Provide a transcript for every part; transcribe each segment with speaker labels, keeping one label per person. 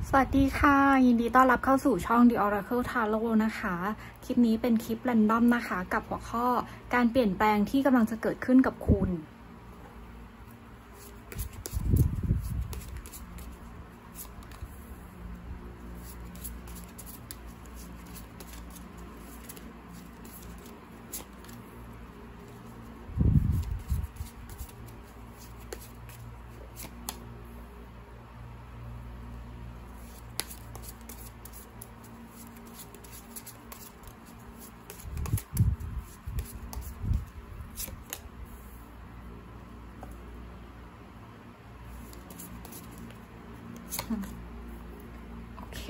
Speaker 1: สวัสดีค่ะยินดีต้อนรับเข้าสู่ช่อง The Oracle Tarot นะคะคลิปนี้เป็นคลิปแรนดอมนะคะกับหัวข้อการเปลี่ยนแปลงที่กำลังจะเกิดขึ้นกับคุณโอเค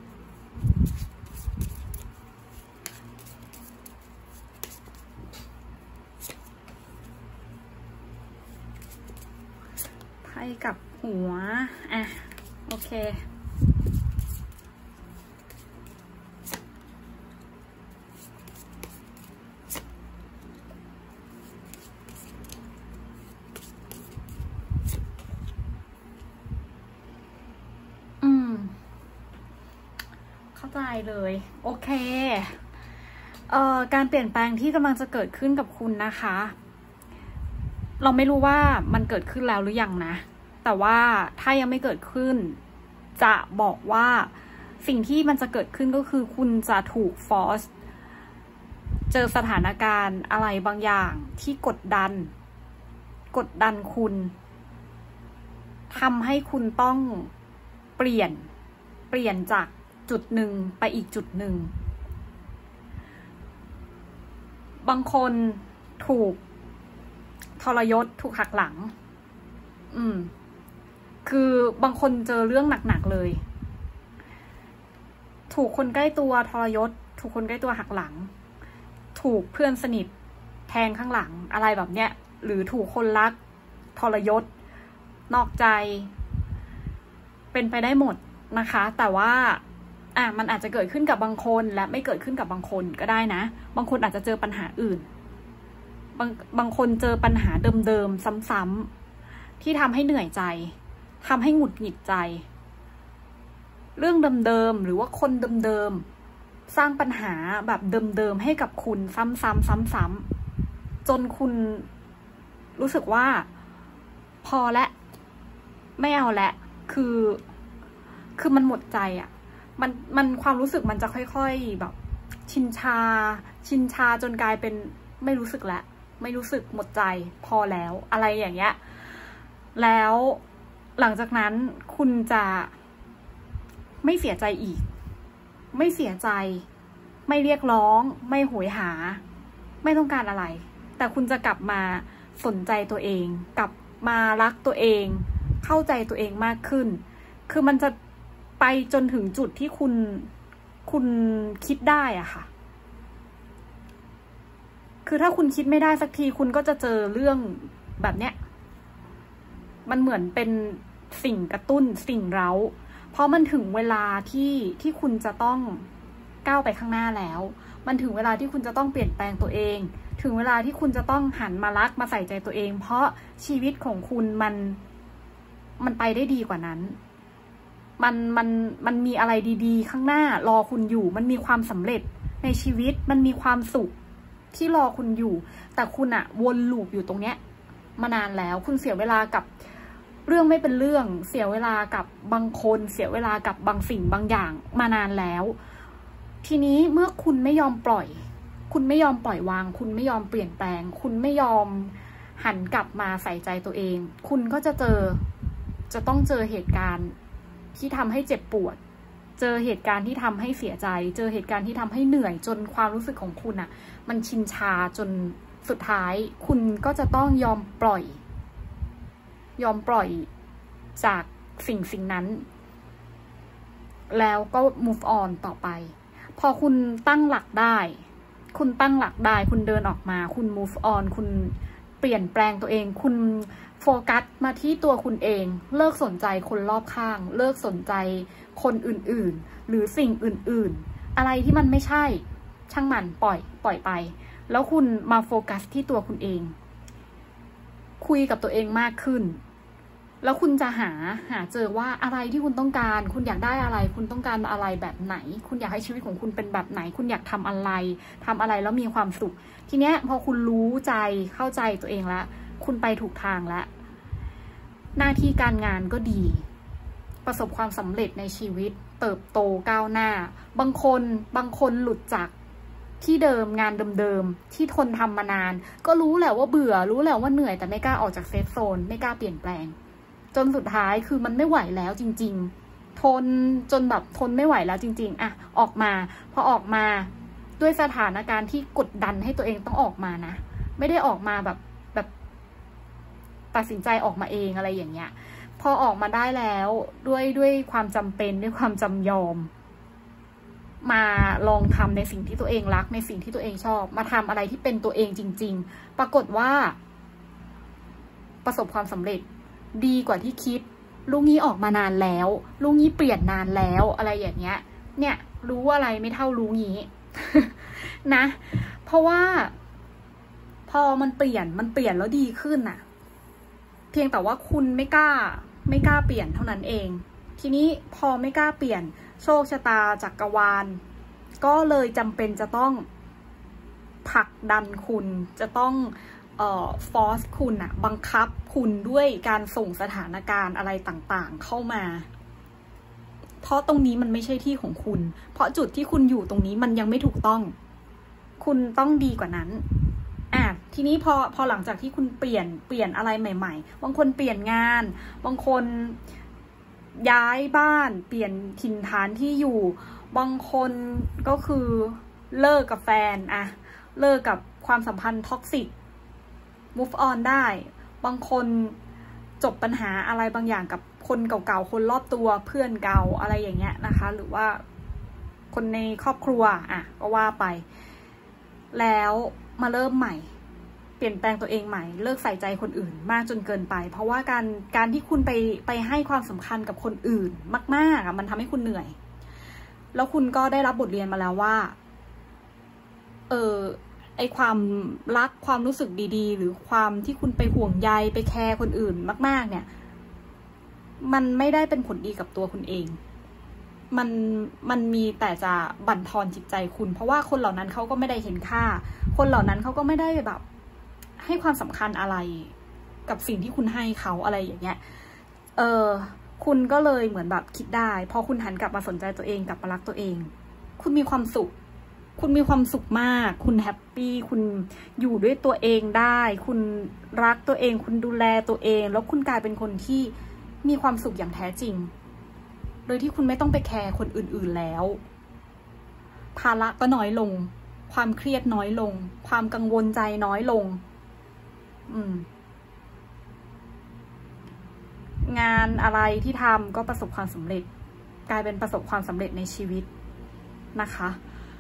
Speaker 1: ไพ่กับหัวโอเคเข้าใจเลยโอเคการเปลี่ยนแปลงที่กำลังจะเกิดขึ้นกับคุณนะคะเราไม่รู้ว่ามันเกิดขึ้นแล้วหรือยังนะแต่ว่าถ้ายังไม่เกิดขึ้นจะบอกว่าสิ่งที่มันจะเกิดขึ้นก็คือคุณจะถูกฟอร์สเจอสถานการณ์อะไรบางอย่างที่กดดันคุณทำให้คุณต้องเปลี่ยนจากจุดหนึ่งไปอีกจุดหนึ่งบางคนถูกทรยศถูกหักหลังคือบางคนเจอเรื่องหนักๆเลยถูกคนใกล้ตัวทรยศถูกคนใกล้ตัวหักหลังถูกเพื่อนสนิทแทงข้างหลังอะไรแบบเนี้ยหรือถูกคนรักทรยศนอกใจเป็นไปได้หมดนะคะแต่ว่ามันอาจจะเกิดขึ้นกับบางคนและไม่เกิดขึ้นกับบางคนก็ได้นะบางคนอาจจะเจอปัญหาอื่นบางคนเจอปัญหาเดิมๆซ้ำๆที่ทำให้เหนื่อยใจทำให้หงุดหงิดใจเรื่องเดิมๆหรือว่าคนเดิมๆสร้างปัญหาแบบเดิมๆให้กับคุณซ้ำๆจนคุณรู้สึกว่าพอและไม่เอาและคือมันหมดใจมันความรู้สึกมันจะค่อยๆแบบชินชาจนกลายเป็นไม่รู้สึกแล้วไม่รู้สึกหมดใจพอแล้วอะไรอย่างเงี้ยแล้วหลังจากนั้นคุณจะไม่เสียใจอีกไม่เสียใจไม่เรียกร้องไม่โหยหาไม่ต้องการอะไรแต่คุณจะกลับมาสนใจตัวเองกลับมารักตัวเองเข้าใจตัวเองมากขึ้นคือมันจะไปจนถึงจุดที่คุณคิดได้อะค่ะคือถ้าคุณคิดไม่ได้สักทีคุณก็จะเจอเรื่องแบบเนี้ยมันเหมือนเป็นสิ่งกระตุ้นสิ่งเร้าเพราะมันถึงเวลาที่คุณจะต้องก้าวไปข้างหน้าแล้วมันถึงเวลาที่คุณจะต้องเปลี่ยนแปลงตัวเองถึงเวลาที่คุณจะต้องหันมารักมาใส่ใจตัวเองเพราะชีวิตของคุณมันไปได้ดีกว่านั้นมันมีอะไรดีๆข้างหน้ารอคุณอยู่มันมีความสำเร็จในชีวิตมันมีความสุขที่รอคุณอยู่แต่คุณวนลูปอยู่ตรงเนี้ยมานานแล้วคุณเสียเวลากับเรื่องไม่เป็นเรื่องเสียเวลากับบางคนเสียเวลากับบางสิ่งบางอย่างมานานแล้วทีนี้เมื่อคุณไม่ยอมปล่อยคุณไม่ยอมปล่อยวางคุณไม่ยอมเปลี่ยนแปลงคุณไม่ยอมหันกลับมาใส่ใจตัวเองคุณก็จะต้องเจอเหตุการณ์ที่ทำให้เจ็บปวดเจอเหตุการณ์ที่ทำให้เสียใจเจอเหตุการณ์ที่ทำให้เหนื่อยจนความรู้สึกของคุณมันชินชาจนสุดท้ายคุณก็จะต้องยอมปล่อยจากสิ่งนั้นแล้วก็ move on ต่อไปพอคุณตั้งหลักได้คุณเดินออกมาคุณ move on คุณเปลี่ยนแปลงตัวเองคุณโฟกัสมาที่ตัวคุณเองเลิกสนใจคนรอบข้างเลิกสนใจคนอื่นๆหรือสิ่งอื่นๆอะไรที่มันไม่ใช่ช่างมันปล่อยไปแล้วคุณมาโฟกัสที่ตัวคุณเองคุยกับตัวเองมากขึ้นแล้วคุณจะหาเจอว่าอะไรที่คุณต้องการคุณอยากได้อะไรคุณต้องการอะไรแบบไหนคุณอยากให้ชีวิตของคุณเป็นแบบไหนคุณอยากทำอะไรแล้วมีความสุขทีเนี้ยพอคุณรู้ใจเข้าใจตัวเองแล้วคุณไปถูกทางแล้วหน้าที่การงานก็ดีประสบความสำเร็จในชีวิตเติบโตก้าวหน้าบางคนหลุดจากที่เดิมงานเดิมๆที่ทนทำมานานก็รู้แหละว่าเบื่อรู้แหละว่าเหนื่อยแต่ไม่กล้าออกจากเซฟโซนไม่กล้าเปลี่ยนแปลงจนสุดท้ายคือมันไม่ไหวแล้วจริงๆทนจนแบบทนไม่ไหวแล้วจริงๆอะออกมาพอออกมาด้วยสถานการณ์ที่กดดันให้ตัวเองต้องออกมานะไม่ได้ออกมาแบบตัดสินใจออกมาเองอะไรอย่างเงี้ยพอออกมาได้แล้วด้วยความจำเป็นด้วยความจำยอมมาลองทำในสิ่งที่ตัวเองรักในสิ่งที่ตัวเองชอบมาทำอะไรที่เป็นตัวเองจริงๆปรากฏว่าประสบความสำเร็จดีกว่าที่คิดลูกนี้ออกมานานแล้วลูกนี้เปลี่ยนนานแล้วอะไรอย่างเงี้ยเนี่ยรู้อะไรไม่เท่ารู้งี้ นะเพราะว่าพอมันเปลี่ยนแล้วดีขึ้นน่ะเพียงแต่ว่าคุณไม่กล้าเปลี่ยนเท่านั้นเองทีนี้พอไม่กล้าเปลี่ยนโชคชะตาจักรวาลก็เลยจำเป็นจะต้องผลักดันคุณจะต้องฟอร์สคุณอะบังคับคุณด้วยการส่งสถานการณ์อะไรต่างๆเข้ามาเพราะตรงนี้มันไม่ใช่ที่ของคุณเพราะจุดที่คุณอยู่ตรงนี้มันยังไม่ถูกต้องคุณต้องดีกว่านั้นทีนี้พอหลังจากที่คุณเปลี่ยนอะไรใหม่ๆบางคนเปลี่ยนงานบางคนย้ายบ้านเปลี่ยนถิ่นฐานที่อยู่บางคนก็คือเลิกกับแฟนเลิกกับความสัมพันธ์ท็อกซิก move on ได้บางคนจบปัญหาอะไรบางอย่างกับคนเก่าๆคนรอบตัวเพื่อนเก่าอะไรอย่างเงี้ยนะคะหรือว่าคนในครอบครัวก็ว่าไปแล้วมาเริ่มใหม่เปลี่ยนแปลงตัวเองใหม่เลิกใส่ใจคนอื่นมากจนเกินไปเพราะว่าการที่คุณไปให้ความสำคัญกับคนอื่นมากๆมันทำให้คุณเหนื่อยแล้วคุณก็ได้รับบทเรียนมาแล้วว่าไอความรักความรู้สึกดีๆหรือความที่คุณไปห่วงใยไปแคร์คนอื่นมากๆเนี่ยมันไม่ได้เป็นผลดีกับตัวคุณเองมันมีแต่จะบั่นทอนจิตใจคุณเพราะว่าคนเหล่านั้นเขาก็ไม่ได้เห็นค่าคนเหล่านั้นเขาก็ไม่ได้แบบให้ความสำคัญอะไรกับสิ่งที่คุณให้เขาอะไรอย่างเงี้ยคุณก็เลยเหมือนแบบคิดได้พอคุณหันกลับมาสนใจตัวเองกลับมารักตัวเองคุณมีความสุขมากคุณแฮปปี้คุณอยู่ด้วยตัวเองได้คุณรักตัวเองคุณดูแลตัวเองแล้วคุณกลายเป็นคนที่มีความสุขอย่างแท้จริงโดยที่คุณไม่ต้องไปแคร์คนอื่นๆแล้วภาระก็น้อยลงความเครียดน้อยลงความกังวลใจน้อยลงงานอะไรที่ทำก็ประสบความสำเร็จกลายเป็นประสบความสำเร็จในชีวิตนะคะ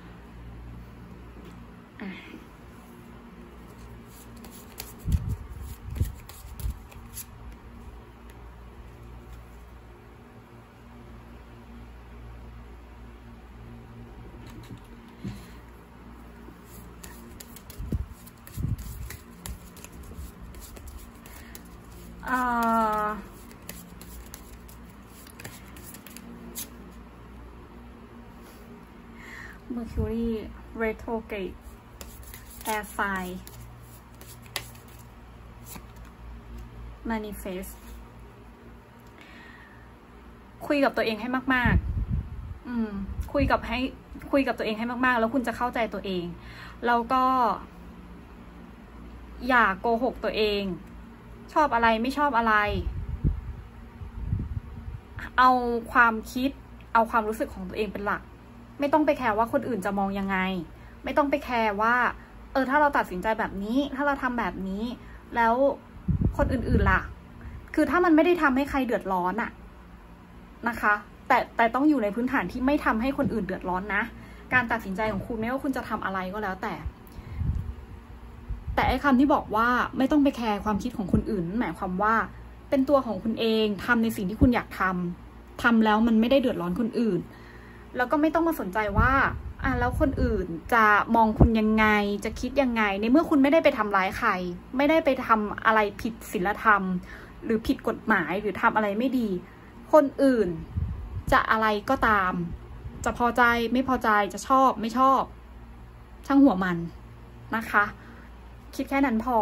Speaker 1: Mercury retrograde air sign manifest คุยกับตัวเองให้มากๆคุยกับตัวเองให้มากๆแล้วคุณจะเข้าใจตัวเองแล้วก็อย่าโกหกตัวเองชอบอะไรไม่ชอบอะไรเอาความคิดเอาความรู้สึกของตัวเองเป็นหลักไม่ต้องไปแคร์ว่าคนอื่นจะมองยังไงไม่ต้องไปแคร์ว่าถ้าเราตัดสินใจแบบนี้ถ้าเราทำแบบนี้แล้วคนอื่นๆล่ะคือถ้ามันไม่ได้ทำให้ใครเดือดร้อนนะคะแต่ต้องอยู่ในพื้นฐานที่ไม่ทำให้คนอื่นเดือดร้อนนะการตัดสินใจของคุณไม่ว่าคุณจะทำอะไรก็แล้วแต่ไอ้คำที่บอกว่าไม่ต้องไปแคร์ความคิดของคนอื่นหมายความว่าเป็นตัวของคุณเองทำในสิ่งที่คุณอยากทำแล้วมันไม่ได้เดือดร้อนคนอื่นแล้วก็ไม่ต้องมาสนใจว่าแล้วคนอื่นจะมองคุณยังไงจะคิดยังไงในเมื่อคุณไม่ได้ไปทำร้ายใครไม่ได้ไปทำอะไรผิดศีลธรรมหรือผิดกฎหมายหรือทำอะไรไม่ดีคนอื่นจะอะไรก็ตามจะพอใจไม่พอใจจะชอบไม่ชอบช่างหัวมันนะคะคิดแค่นั้นพอ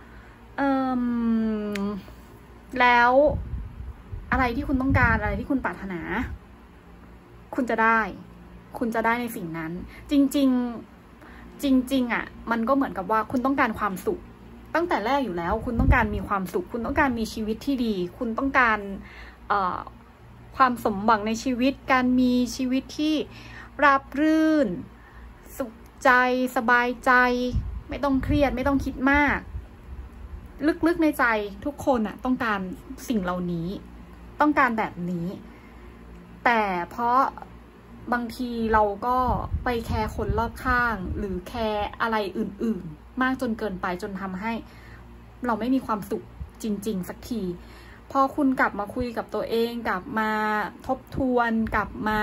Speaker 1: แล้วอะไรที่คุณต้องการอะไรที่คุณปรารถนาคุณจะได้ในสิ่งนั้นจริงอ่ะมันก็เหมือนกับว่าคุณต้องการความสุขตั้งแต่แรกอยู่แล้วคุณต้องการมีความสุขคุณต้องการมีชีวิตที่ดีคุณต้องการความสมหวังในชีวิตการมีชีวิตที่ราบรื่นสุขใจสบายใจไม่ต้องเครียดไม่ต้องคิดมากลึกๆในใจทุกคนอ่ะต้องการสิ่งเหล่านี้ต้องการแบบนี้แต่เพราะบางทีเราก็ไปแคร์คนรอบข้างหรือแคร์อะไรอื่นๆมากจนเกินไปจนทำให้เราไม่มีความสุขจริงๆสักทีพอคุณกลับมาคุยกับตัวเองกลับมาทบทวนกลับมา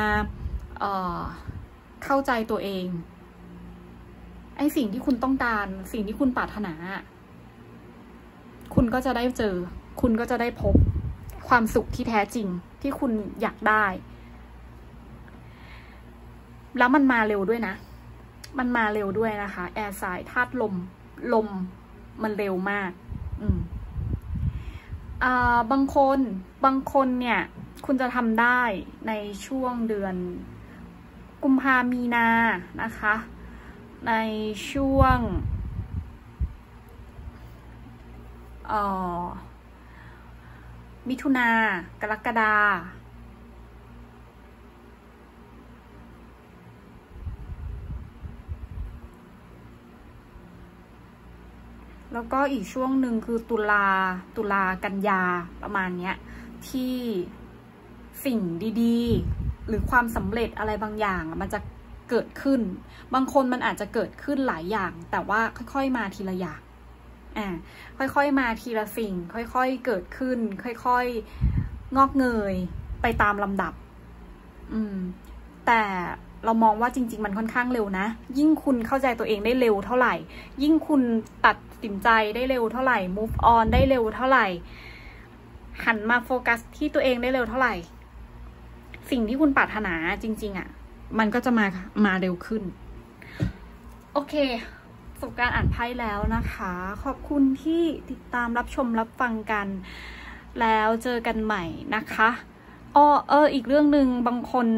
Speaker 1: เข้าใจตัวเองไอ้สิ่งที่คุณต้องการสิ่งที่คุณปรารถนาคุณก็จะได้เจอคุณก็จะได้พบความสุขที่แท้จริงที่คุณอยากได้แล้วมันมาเร็วด้วยนะมันมาเร็วด้วยนะคะแอร์ไซน์ธาตุลมมันเร็วมากบางคนเนี่ยคุณจะทำได้ในช่วงเดือนกุมภามีนานะคะในช่วงมิถุนากรกฎาแล้วก็อีกช่วงหนึ่งคือตุลากันยาประมาณเนี้ยที่สิ่งดีๆหรือความสำเร็จอะไรบางอย่างมันจะเกิดขึ้นบางคนมันอาจจะเกิดขึ้นหลายอย่างแต่ว่าค่อยๆมาทีละอย่างค่อยๆมาทีละสิ่งค่อยๆเกิดขึ้นค่อยๆงอกเงยไปตามลำดับแต่เรามองว่าจริงๆมันค่อนข้างเร็วนะยิ่งคุณเข้าใจตัวเองได้เร็วเท่าไหร่ยิ่งคุณตัดสินใจได้เร็วเท่าไหร่ move on ได้เร็วเท่าไหร่หันมาโฟกัสที่ตัวเองได้เร็วเท่าไหร่สิ่งที่คุณปรารถนาจริงๆอ่ะมันก็จะมาเร็วขึ้นโอเคประสบการณ์อ่านไพ่แล้วนะคะขอบคุณที่ติดตามรับชมรับฟังกันแล้วเจอกันใหม่นะคะอีกเรื่องหนึ่งบางคน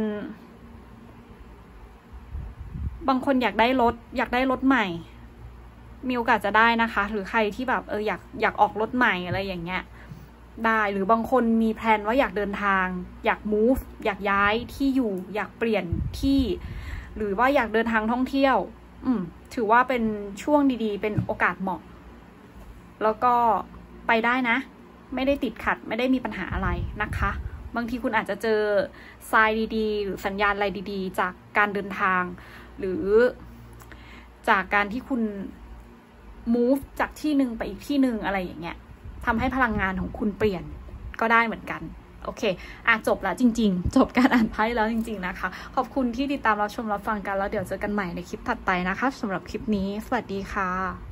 Speaker 1: อยากได้รถใหม่มีโอกาสจะได้นะคะหรือใครที่แบบอยากออกรถใหม่อะไรอย่างเงี้ยได้หรือบางคนมีแพลนว่าอยากเดินทางอยาก move อยากย้ายที่อยู่อยากเปลี่ยนที่หรือว่าอยากเดินทางท่องเที่ยวถือว่าเป็นช่วงดีๆเป็นโอกาสเหมาะแล้วก็ไปได้นะไม่ได้ติดขัดไม่ได้มีปัญหาอะไรนะคะบางทีคุณอาจจะเจอไซน์ดีๆหรือสัญญาณอะไรดีๆจากการเดินทางหรือจากการที่คุณ move จากที่หนึ่งไปอีกที่หนึ่งอะไรอย่างเงี้ยทำให้พลังงานของคุณเปลี่ยนก็ได้เหมือนกันโอเคจบแล้วจริงๆจบการอ่านไพ่แล้วจริงๆนะคะขอบคุณที่ติดตามรับชมรับฟังกันแล้วเดี๋ยวเจอกันใหม่ในคลิปถัดไปนะคะสำหรับคลิปนี้สวัสดีค่ะ